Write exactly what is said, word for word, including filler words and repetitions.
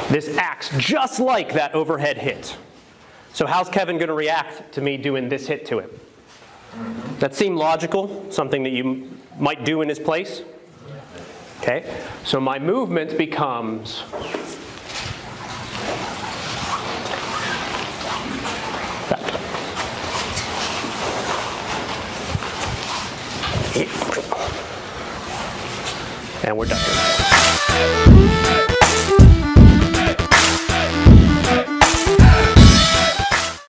This acts just like that overhead hit. So how's Kevin going to react to me doing this hit to him? That seem logical? Something that you might do in his place? Okay, so my movement becomes that. And we're done.